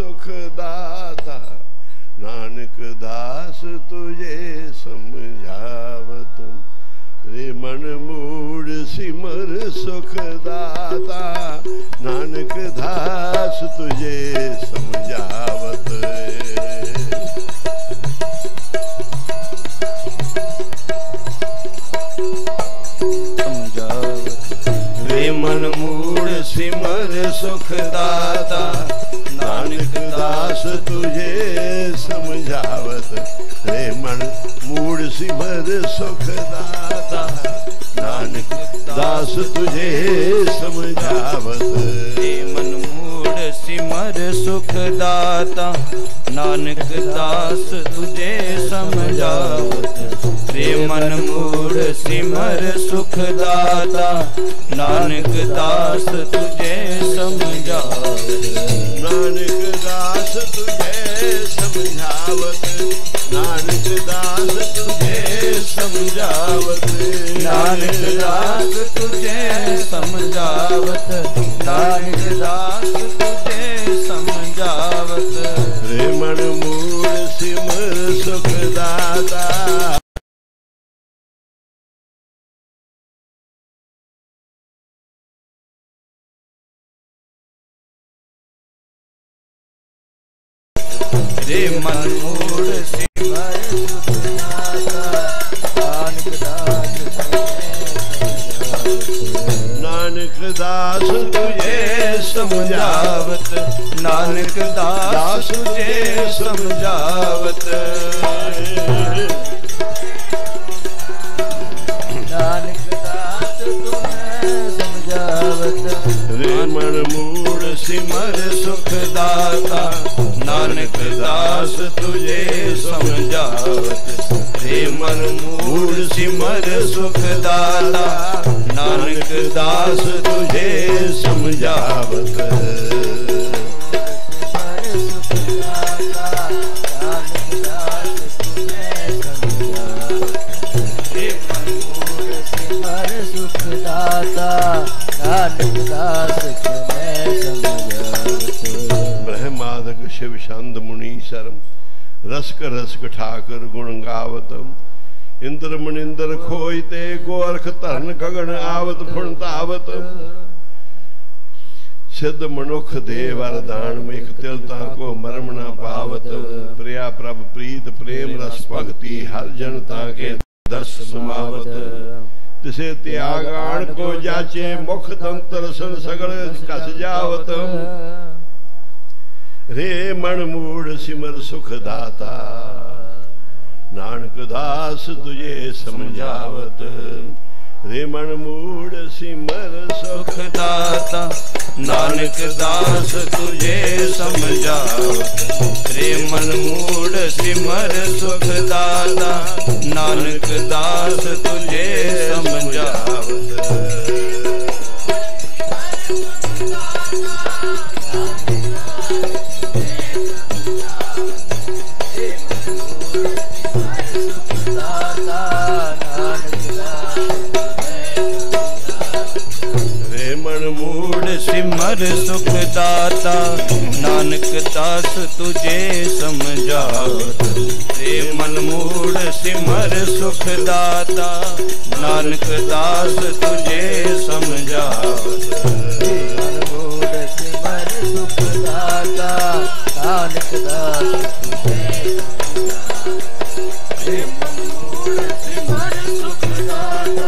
सुख दाता नानक दास तुझे समझावत रे मन मूड सिमर सुख दाता नानक दास तुझे समझावत रे मन मूड सिमर सुख दाता नानक दास तुझे समझावत रे मन मूड सिमर सुख दाता नानक दास तुझे समझावत रे मन मूड सिमर सुख दाता नानक दास तुझे समझावत रे मन मूड सिमर सुख दाता नानक दास तुझे समझावत नानक दास तुझे समझावत नानक दास तुझे समझावत नानक दास तुझे समझावत नानक दास तुझे समझावत रे मन मूड सिमर सुख दाता रे मन मूड सिमर सुख दाता नानक दास तुझे समझावत नानक दास तुझे समझावत नानक दास तुझे समझावत रे मन मूड सिमर सुख दाता नानक दास तुझे समझावत रे मन मूड सिमर सुख दाता नानक दास तुझे समझावत ब्रह्मादक शिव छंद मुनि शर्म रसक रसक ठाकर गुण गावतम इंद्र मनिंदर खोजते गोरख धरन गगन आवत फुणतावत सिद्ध मनुख देव वरदान मेख तिलता को मरम न पावत प्रिया प्रभ प्रीत प्रेम रस भक्ति हर जनता के दर्श समावत तिसे त्यागान को जाचे मुख तंत्र सन सगल कस जावत रे मन मूड सिमर सुख दाता नानक दास तुझे समझावत रे मन मूड सिमर सुख दाता नानक दास तुझे समझावत रे मन मूड सिमर सुख दाता नानक दास तुझे समझावत सिमर सुख दाता नानक दास तुझे समझावत रे मन मूड सिमर सुख दाता नानक दास तुझे समझावत मन मूड सिमर सुख दाता नानक दास तुझे रे मन मूड सिमर सुख दाता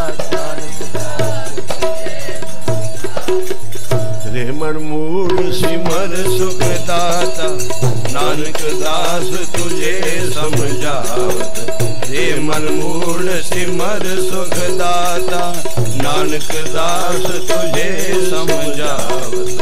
रे मन मूड सिमर सुख दाता नानक दास तुझे समझावत रे मन मूड सिमर सुख दाता नानक दास तुझे समझावत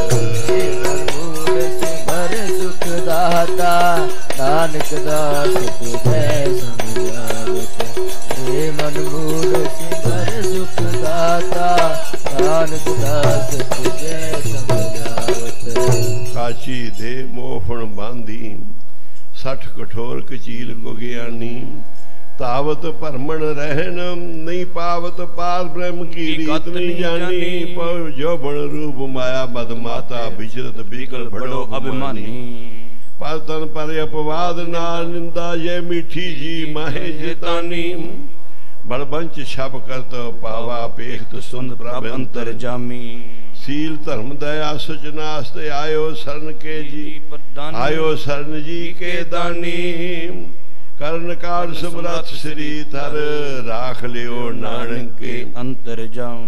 सिमर सुख दाता नानक दास तुझे समझावत रे मन मूड सिमर सुख दाता नानक दास तुझे समझावत काची दे मोहन बांधी 60 कठोर कचील को ज्ञानी तावत परमण रहन नहीं पावत पार ब्रह्म की रीत नहीं जानी पर जो बण रूप माया बद माता विचरत बिकल बड़ो अभिमानी पर तन पर अपवाद ना निंदा ये मीठी जी माहे जितानी बड़बंच छप करत पावा पेख सुन प्रभ अंतर जामी सील धर्म दया सुचनास्त आयो शरण के जी आयो शरण जी के दानी कर्ण काल समरथ श्री थर राख लियो नानक के अंतर जाम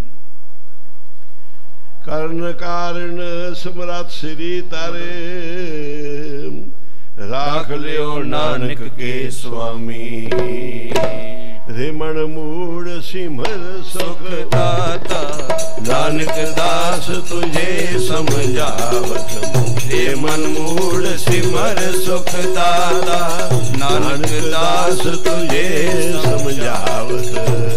कर्ण कारण समरथ श्री तर राख लियो नानक के स्वामी रिमण मूड सिमर सुख दाता नानक दास तुझे समझावत हे मन मूड सिमर सुख दाता नानक दास तुझे समझावत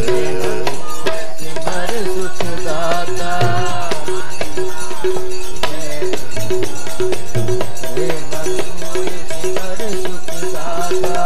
सिमर सुख दाता हे मन मूड सिमर सुख दाता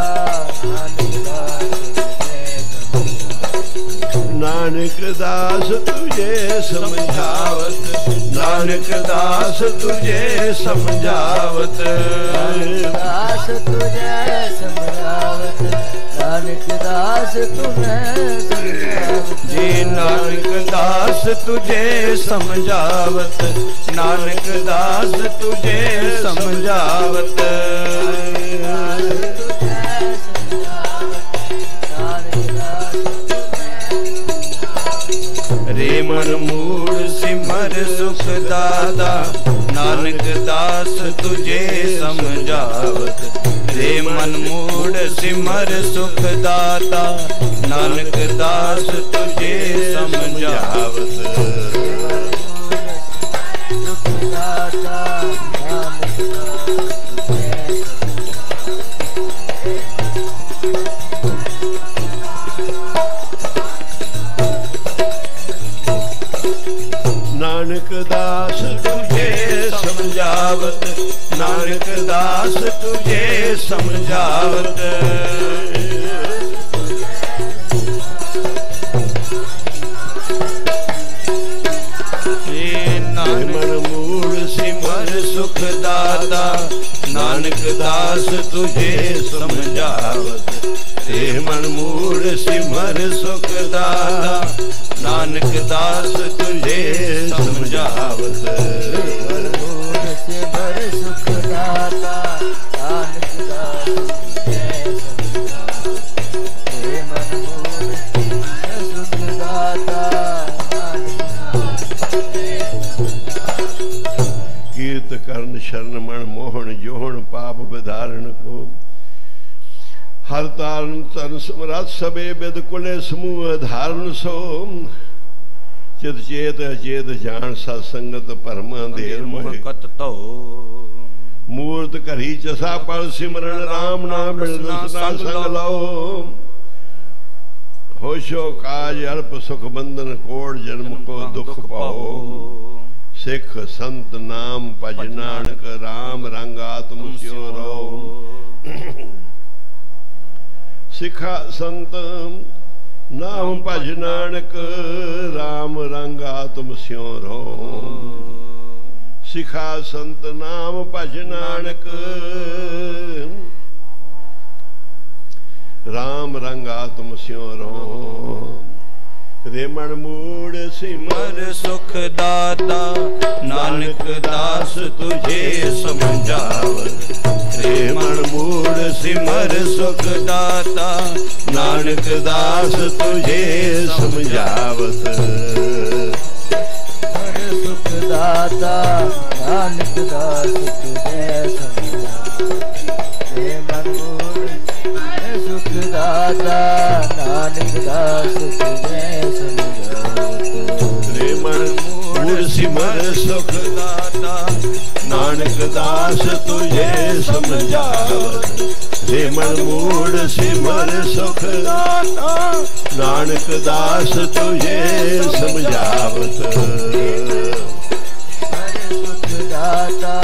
नानक दास तुझे समझावत नानक दास तुझे समझावत दास तुझे समझावत नानक दास तुझे समझावत जी नानक दास तुझे समझावत नानक दास तुझे समझावत रे मन मूड सिमर सुख दादा नानक दास तुझे समझावत रे मन मूड सिमर सुख दाता नानक दास तुझे समझावत सुख दाता नानक दास तुझे समझावत नानक दास तुझे समझावत मन मूड सिमर सुख दाता नानक दास तुझे समझावत हे मन मूड सिमर सुख दाता नानक दास तुझे समझावत मूड सिमर सुख दाता नानक दास तुझे समझावत हे मन मूड सिमर सुख दाता कीर्त कर्ण शरण मन मोहन जोहन पाप विधारण को हर तारण तन समरथ सबे वेद कुले समूह धारण सो चित चेत अचेत जान सत्संगत परम अंधेर मोह कत तो मूर्त करी चसा पर सिमरण राम नाम संग लो होशो काज अल्प सुख बंधन कोट जन्म को दुख पाओ सिख संत नाम भज नानक राम रंग आत्म स्यो रो सिखा संत नाम भज नानक राम रंग आत्म स्यो रो सिखा संत नाम भज नानक राम रंग आत्म स्यो रो रेमण मूड सिमर सुख दाता नानक दास तुझे समझावत रेमण मूड सिमर सुख दाता नानक दास तुझे समझावत सुख दाता नानक दास तुझे समझावत रेमण मूड सुख दाता नानक दास तुझे सिमर सुख दाता नानक दास तुझे समझावत रेमण मूड सिमर सुख दाता नानक दास तुझे समझावत सुख दाता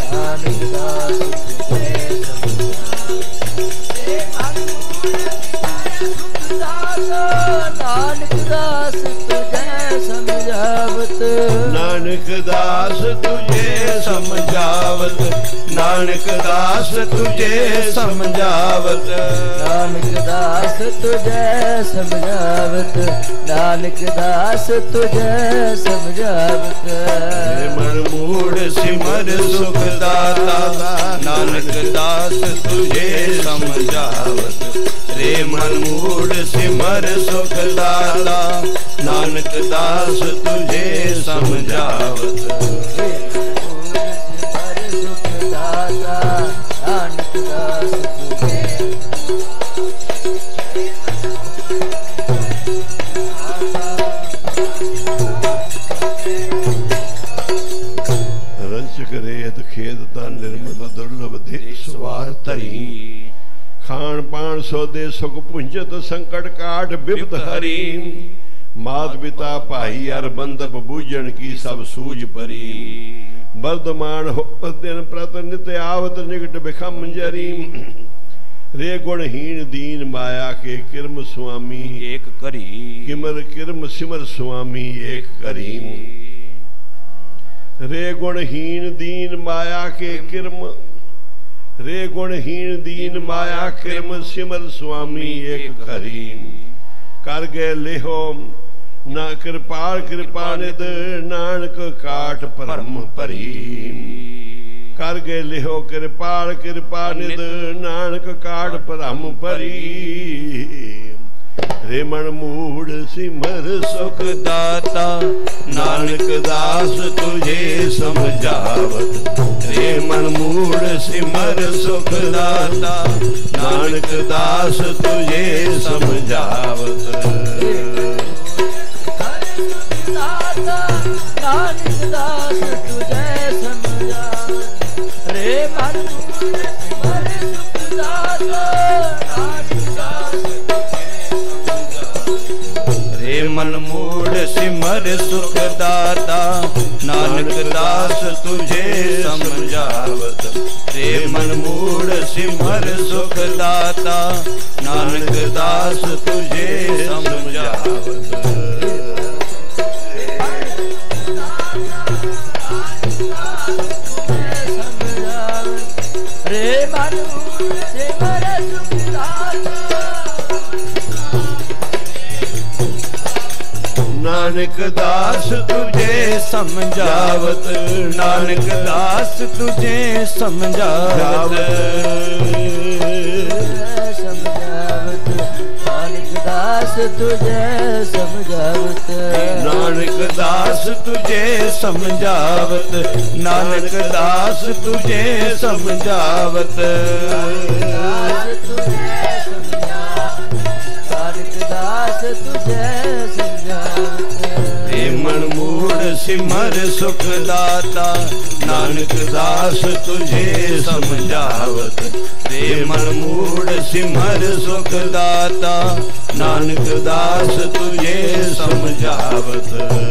नानक दास तुझे समझावत समझावत, नानक दास तुझे समझावत, नानक दास तुझे समझावत, नानक दास तुझे समझावत। मन मूढ़ सिमर सुख दाता, नानक दास तुझे समझावत, रे मन मूढ़ सिमर सुख दाता, नानक दास तुझे समझावत। नानक दास तुझे रंचक रेत खेदता निर्मल दुर्लभ दे स्वार तरी, खान पान सौदे सुख पुंजत संकट काट बिपत हरी, मात पिता पाही अर बंदप बूझन की सब सूझ परी, वर्धमान हो दिन प्रत नित्य आवत निकट बिखम जरी, रे गुणहीन दीन माया के किरम स्वामी एक करी, किमर किरम सिमर स्वामी एक करी, रे गुणहीन दीन माया के किरम, रे गुणहीन दीन माया किरम सिमर स्वामी एक करी, कर गए लेहो ना कृपाल कृपा निद, नानक काट परम परी, कर गए लेहो कृपाल कृपा निद, नानक काट परम परी, रे मन मूढ़ सिमर सुख दाता, नानक दास तुझे समझावत, रे मन मूढ़ सिमर सुख दाता, नानक दास तुझे समझावत। नानक दास तुझे समझावत, रे मन मूढ़ सिमर सुख दाता, नानक दास रे मन मूढ़ सिमर सुख दाता, नानक दास तुझे समझावत, रे मन मूढ़ सिमर सुख दाता, नानक दास तुझे समझावत। रे मन मूढ़ सिमर सुख दाता, नानक दास तुझे समझावत, नानक दास तुझे समझावत, समझावत, नानक दास तुझे समझावत, नानक दास तुझे समझावत, नानक दास तुझे समझावत, नानक दास तुझे मन मूढ़ सिमर सुख दाता, नानक दास तुझे समझावत, रे मन मूढ़ सिमर सुख दाता, नानक दास तुझे समझावत,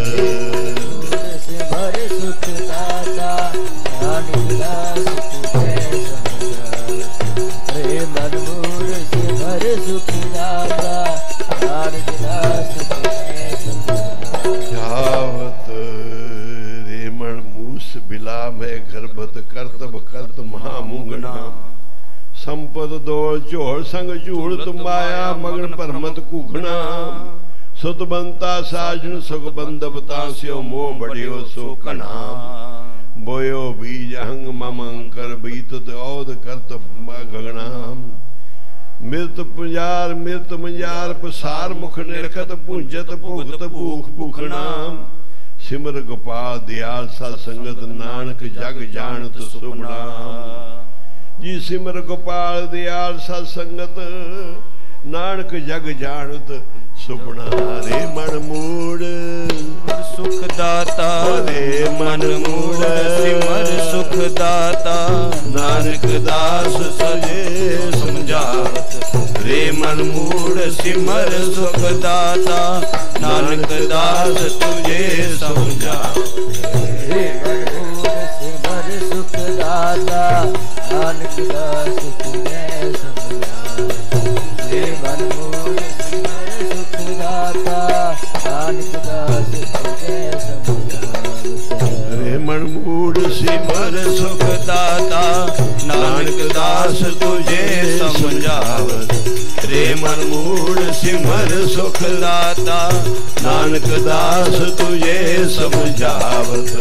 सिमर सुख दाता, नानक दास तुझे समझावत, रे मन मूढ़ सिमर सुख दाता, नानक दास तुझे समझावत, रे मन मूस बिला में गर्भत करतब करत महामुंगना, संपद दौड़ जोड़ संग जूड़ तुम माया मगन परमत कुखना, सुत बनता साजन सुख बंदबता स्यो मोह बढ़ियो सो कना, बोयो बीज हंग ममंकर बीत औद करत गगना, मृत पुंजार मृत मंजार पसार मुख निरखत पूंजत भुगत भूख भूखनाम, सिमर गोपाल दयाल सत्संगत, नानक जग जानत सुमना, जी सिमर गोपाल दयाल सत्संगत, नानक जग जानत सुपना, रे मन मूढ़ सुख दाता, रे मन मूढ़ सिमर सुख दाता, नानक दास तुझे समझावत, रे मन मूढ़ सिमर सुख दाता, नानक दास तुझे समझावत, रे मन मूढ़ सिमर सुख दाता, नानक दास तुझे समझावत, रे मन मूढ़ सिमर सुख दाता, नानक दास तुझे समझावत, रे मन मूढ़ सिमर सुख दाता, नानक दास तुझे समझावत। रे मन मूढ़ सिमर सुख दाता, नानक दास तुझे समझावत।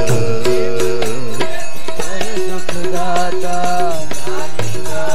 सुख दाता, नानक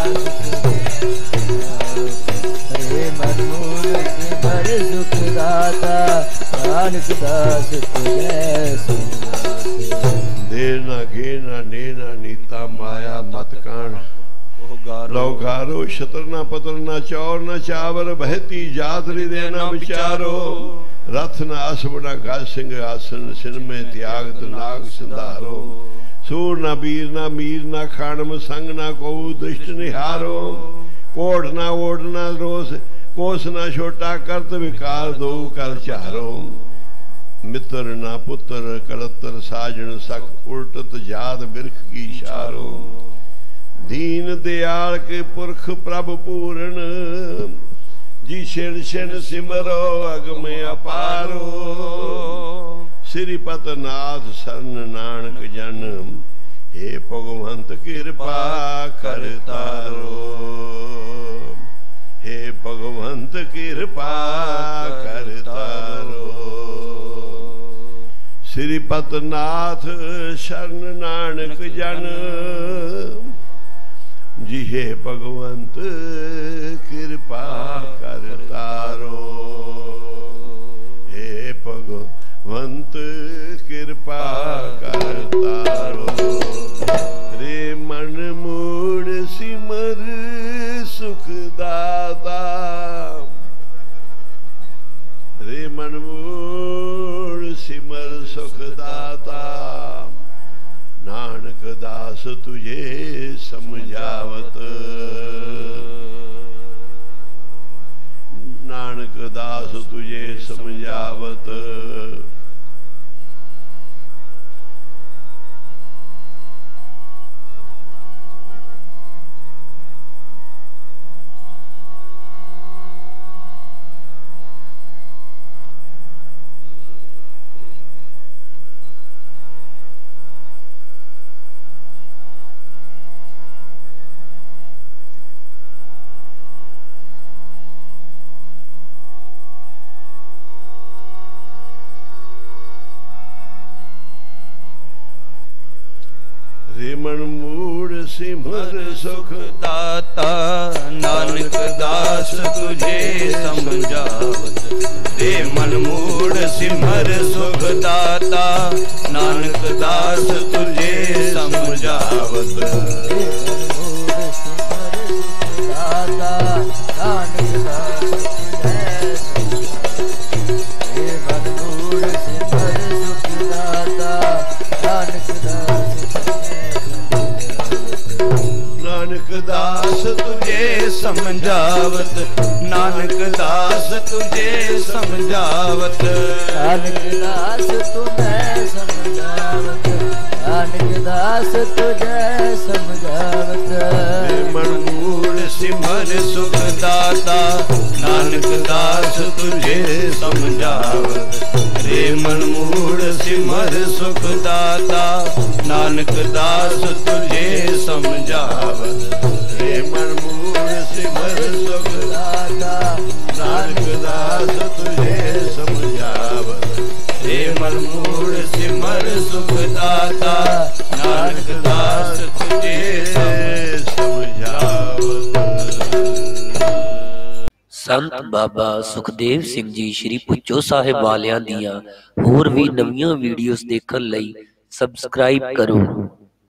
दास रे मन मूढ़ सिमर सुख दाता, नानक दास तुझे समझावत। देर ना घे ना ने ना नीता माया मत कान, लौगारो शतर ना पतर ना चौर ना चावर, बहती जात हृदय ना विचारो। रथ ना असब ना गाज सिंह आसन, सिन में त्यागत नाग संधारो। सूर ना वीर ना मीर ना खाणम, संग ना को दुष्ट निहारो। कोढ़ ना ओढ़ ना रोस, कोस ना छोटा करत विकार, दो कर चारो। मित्र ना पुत्र कलतर साजन, सख उल्टत जात बिरख की शारो। दीन दयाल के पुरख प्रभु पूरण, जी शिर शिर सिमरो अगम अपारो। श्रीपत नाथ शरण नानक जन, हे भगवंत कृपा करतारो। हे भगवंत कृपा करतारो। श्रीपत नाथ शरण नानक जन, जी हे भगवंत कृपा करतारो। हे भगवंत कृपा करतारो। रे मन मूढ़ सिमर सुख दाता, रे मन मूढ़ सिमर सुख दाता, नानक दास तुझे समझावत। नानक दास तुझे समझावत। रे मन मूढ़ सिमर सुख दाता, नानक दास तुझे समझावत। रे मन मूढ़ सिमर सुख दाता, नानक दास तुझे समझावत। नानक दास तुझे समझावत। नानक दास तुझे समझावत। नानक दास तुझे समझावत। नानक दास तुझे समझावत। मन मूढ़ सिमर सुख दाता, नानक दास तुझे समझावत। रे मन मूढ़ सिमर सुख दाता, नानक दास तुझे समझावत। रे मन मूढ़ सिमर सुख दाता, नानक दास तुझे समझावत। रे मन मूढ़ सिमर सुख दाता, नानक दास तुझे समझावत। संत बाबा सुखदेव सिंह जी श्री भुੱਚੋ ਸਾਹਿਬ ਵਾਲਿਆਂ ਦੀਆਂ ਹੋਰ ਵੀ ਨਵੀਆਂ ਵੀਡੀਓਜ਼ ਦੇਖਣ ਲਈ ਸਬਸਕ੍ਰਾਈਬ ਕਰੋ।